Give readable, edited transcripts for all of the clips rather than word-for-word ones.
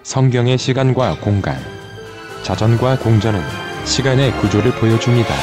성경의 시간과 공간, 자전과 공전은 시간의 구조를 보여줍니다.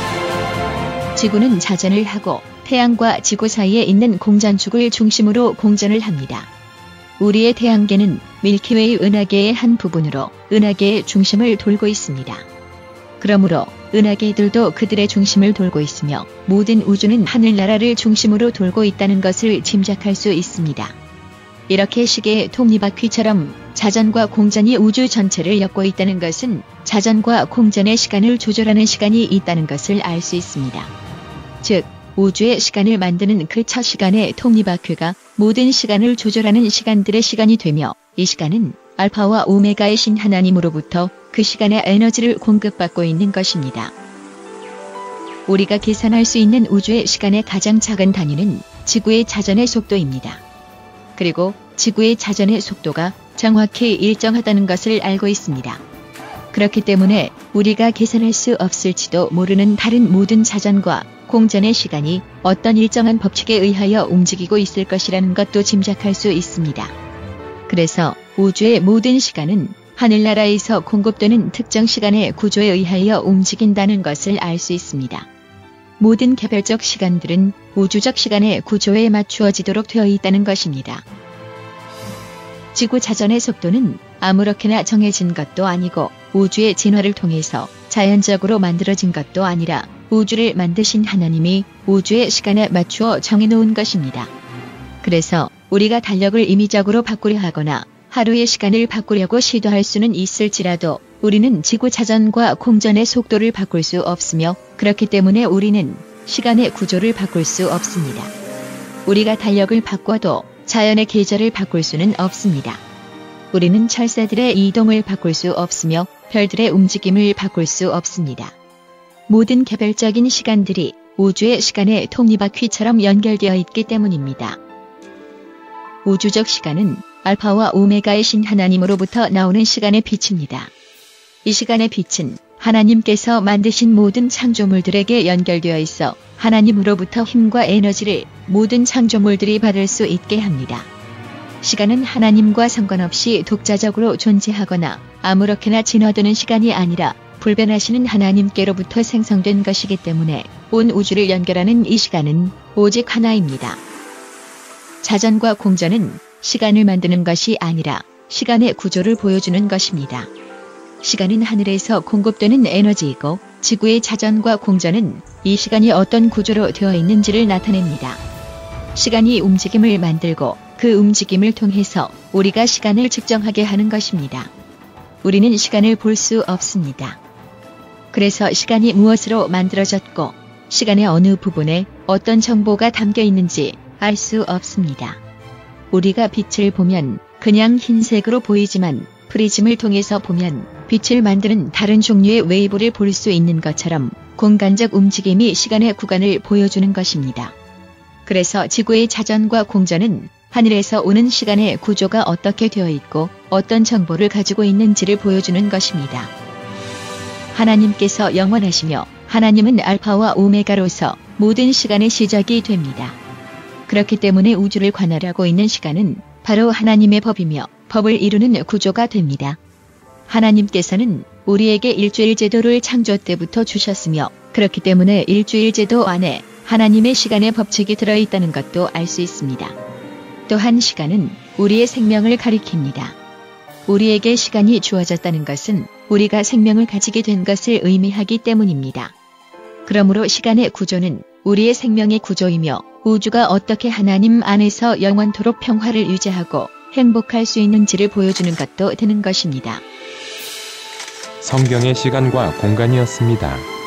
지구는 자전을 하고 태양과 지구 사이에 있는 공전축을 중심으로 공전을 합니다. 우리의 태양계는 밀키웨이 은하계의 한 부분으로 은하계의 중심을 돌고 있습니다. 그러므로 은하계들도 그들의 중심을 돌고 있으며 모든 우주는 하늘나라를 중심으로 돌고 있다는 것을 짐작할 수 있습니다. 이렇게 시계의 톱니바퀴처럼 자전과 공전이 우주 전체를 엮고 있다는 것은 자전과 공전의 시간을 조절하는 시간이 있다는 것을 알 수 있습니다. 즉, 우주의 시간을 만드는 그 첫 시간의 톱니바퀴가 모든 시간을 조절하는 시간들의 시간이 되며, 이 시간은 알파와 오메가의 신 하나님으로부터 그 시간의 에너지를 공급받고 있는 것입니다. 우리가 계산할 수 있는 우주의 시간의 가장 작은 단위는 지구의 자전의 속도입니다. 그리고 지구의 자전의 속도가 정확히 일정하다는 것을 알고 있습니다. 그렇기 때문에 우리가 계산할 수 없을지도 모르는 다른 모든 자전과 공전의 시간이 어떤 일정한 법칙에 의하여 움직이고 있을 것이라는 것도 짐작할 수 있습니다. 그래서 우주의 모든 시간은 하늘나라에서 공급되는 특정 시간의 구조에 의하여 움직인다는 것을 알 수 있습니다. 모든 개별적 시간들은 우주적 시간의 구조에 맞추어지도록 되어 있다는 것입니다. 지구 자전의 속도는 아무렇게나 정해진 것도 아니고 우주의 진화를 통해서 자연적으로 만들어진 것도 아니라 우주를 만드신 하나님이 우주의 시간에 맞추어 정해놓은 것입니다. 그래서 우리가 달력을 임의적으로 바꾸려 하거나 하루의 시간을 바꾸려고 시도할 수는 있을지라도 우리는 지구 자전과 공전의 속도를 바꿀 수 없으며, 그렇기 때문에 우리는 시간의 구조를 바꿀 수 없습니다. 우리가 달력을 바꿔도 자연의 계절을 바꿀 수는 없습니다. 우리는 철새들의 이동을 바꿀 수 없으며 별들의 움직임을 바꿀 수 없습니다. 모든 개별적인 시간들이 우주의 시간의 톱니바퀴처럼 연결되어 있기 때문입니다. 우주적 시간은 알파와 오메가의 신 하나님으로부터 나오는 시간의 빛입니다. 이 시간의 빛은 하나님께서 만드신 모든 창조물들에게 연결되어 있어 하나님으로부터 힘과 에너지를 모든 창조물들이 받을 수 있게 합니다. 시간은 하나님과 상관없이 독자적으로 존재하거나 아무렇게나 진화되는 시간이 아니라 불변하시는 하나님께로부터 생성된 것이기 때문에 온 우주를 연결하는 이 시간은 오직 하나입니다. 자전과 공전은 시간을 만드는 것이 아니라 시간의 구조를 보여주는 것입니다. 시간은 하늘에서 공급되는 에너지이고 지구의 자전과 공전은 이 시간이 어떤 구조로 되어 있는지를 나타냅니다. 시간이 움직임을 만들고 그 움직임을 통해서 우리가 시간을 측정하게 하는 것입니다. 우리는 시간을 볼 수 없습니다. 그래서 시간이 무엇으로 만들어졌고 시간의 어느 부분에 어떤 정보가 담겨 있는지 알 수 없습니다. 우리가 빛을 보면 그냥 흰색으로 보이지만 프리즘을 통해서 보면 빛을 만드는 다른 종류의 웨이브를 볼 수 있는 것처럼 공간적 움직임이 시간의 구간을 보여주는 것입니다. 그래서 지구의 자전과 공전은 하늘에서 오는 시간의 구조가 어떻게 되어 있고 어떤 정보를 가지고 있는지를 보여주는 것입니다. 하나님께서 영원하시며 하나님은 알파와 오메가로서 모든 시간의 시작이 됩니다. 그렇기 때문에 우주를 관할하고 있는 시간은 바로 하나님의 법이며 법을 이루는 구조가 됩니다. 하나님께서는 우리에게 일주일 제도를 창조 때부터 주셨으며, 그렇기 때문에 일주일 제도 안에 하나님의 시간의 법칙이 들어있다는 것도 알 수 있습니다. 또한 시간은 우리의 생명을 가리킵니다. 우리에게 시간이 주어졌다는 것은 우리가 생명을 가지게 된 것을 의미하기 때문입니다. 그러므로 시간의 구조는 우리의 생명의 구조이며 우주가 어떻게 하나님 안에서 영원토록 평화를 유지하고 행복할 수 있는지를 보여주는 것도 되는 것입니다. 성경의 시간과 공간이었습니다.